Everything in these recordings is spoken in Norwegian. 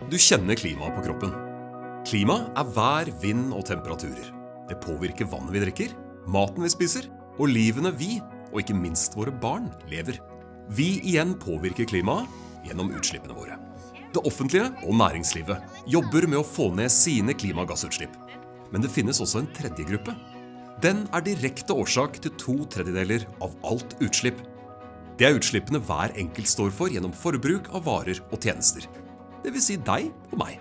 Du kjenner klimaet på kroppen. Klima er vær, vind og temperaturer. Det påvirker vannet vi drikker, maten vi spiser, og livene vi, og ikke minst våre barn, lever. Vi igjen påvirker klimaet gjennom utslippene våre. Det offentlige og næringslivet jobber med å få ned sine klimagassutslipp. Men det finnes også en tredje gruppe. Den er direkte årsak til 2/3 av alt utslipp. Det er utslippene hver enkelt står for gjennom forbruk av varer og tjenester. Det vil si deg og meg.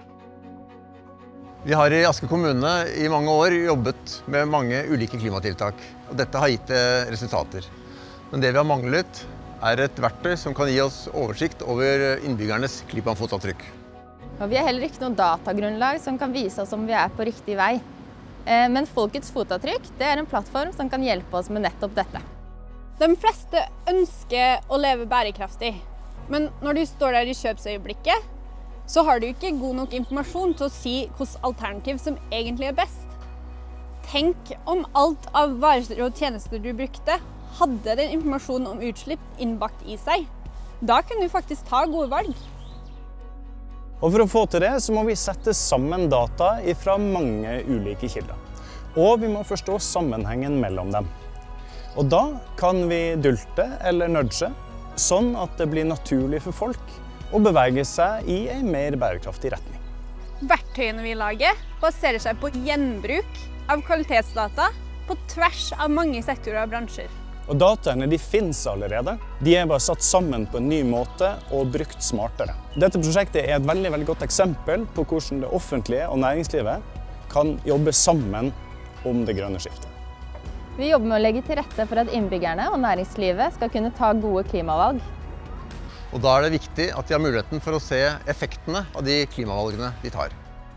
Vi har i Asker kommune i mange år jobbet med mange ulike klimatiltak. Og dette har gitt resultater. Men det vi har manglet er et verktøy som kan gi oss oversikt over innbyggernes klimafotavtrykk. Og vi har heller ikke noe datagrunnlag som kan vise oss om vi er på riktig vei. Men Folkets fotavtrykk det er en plattform som kan hjelpe oss med nettopp dette. De fleste ønsker å leve bærekraftig, men når du står der i kjøpsøyeblikket, så har du ikke god nok informasjon til å si hvilket alternativ som egentlig er best. Tenk om alt av varer og tjenester du brukte, hadde den informasjonen om utslipp innbakt i seg. Da kunne du faktisk ta gode valg. Og for å få til det, så må vi sette sammen data fra mange ulike kilder. Og vi må forstå sammenhengen mellom dem. Og da kan vi dulte eller nudge, sånn at det blir naturlig for folk å bevege seg i en mer bærekraftig retning. Verktøyene vi lager baserer seg på gjenbruk av kvalitetsdata på tvers av mange sektorer og bransjer. Og dataene de finnes allerede. De er bare satt sammen på en ny måte og brukt smartere. Dette prosjektet er et veldig godt eksempel på hvordan det offentlige og næringslivet kan jobbe sammen om det grønne skiftet. Vi jobber med å legge til rette for at innbyggerne og næringslivet skal kunne ta gode klimavalg. Og da er det viktig at de har muligheten for å se effektene av de klimavalgene de tar.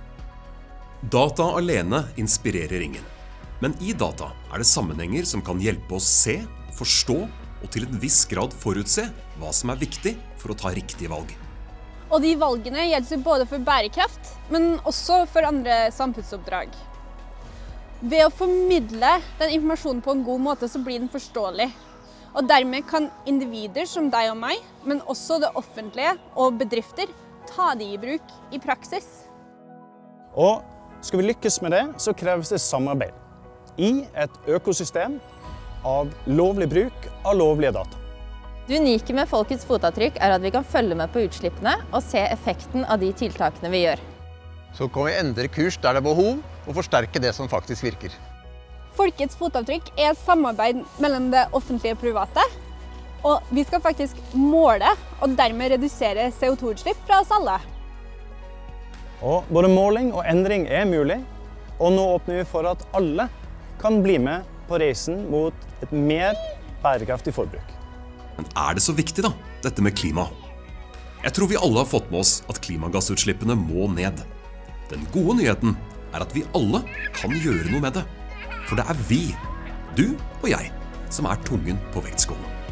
Data alene inspirerer ingen. Men i data er det sammenhenger som kan hjelpe oss se, forstå og til en viss grad forutse hva som er viktig for å ta riktige valg. Og de valgene gjelder både for bærekraft, men også for andre samfunnsoppdrag. Ved å formidle den informasjonen på en god måte, så blir den forståelig. Og dermed kan individer som deg og meg, men også det offentlige og bedrifter, ta de i bruk i praksis. Og skal vi lykkes med det, så kreves det samarbeid i et økosystem av lovlig bruk av lovlige data. Det unike med Folkets fotavtrykk er at vi kan følge med på utslippene og se effekten av de tiltakene vi gjør. Så kan vi endre kurs der det er behov, og forsterke det som faktisk virker. Folkets fotavtrykk er et samarbeid mellom det offentlige og private, og vi skal faktisk måle og dermed redusere CO2-utslipp fra oss alle. Og både måling og endring er mulig, og nå åpner vi for at alle kan bli med på reisen mot et mer bærekraftig forbruk. Men er det så viktig da, dette med klima? Jeg tror vi alle har fått med oss at klimagassutslippene må ned. Den gode nyheten er at vi alle kan gjøre noe med det. For det er vi, du og jeg, som er tungen på vektskålen.